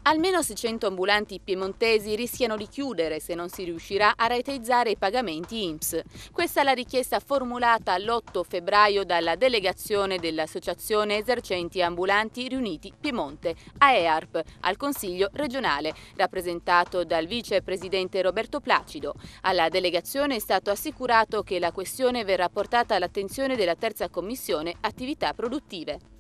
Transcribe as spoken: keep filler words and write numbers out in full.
Almeno seicento ambulanti piemontesi rischiano di chiudere se non si riuscirà a rateizzare i pagamenti I N P S. Questa è la richiesta formulata l'otto febbraio dalla delegazione dell'Associazione Esercenti Ambulanti Riuniti Piemonte, A E A R P, al Consiglio regionale, rappresentato dal vicepresidente Roberto Placido. Alla delegazione è stato assicurato che la questione verrà portata all'attenzione della terza commissione attività produttive.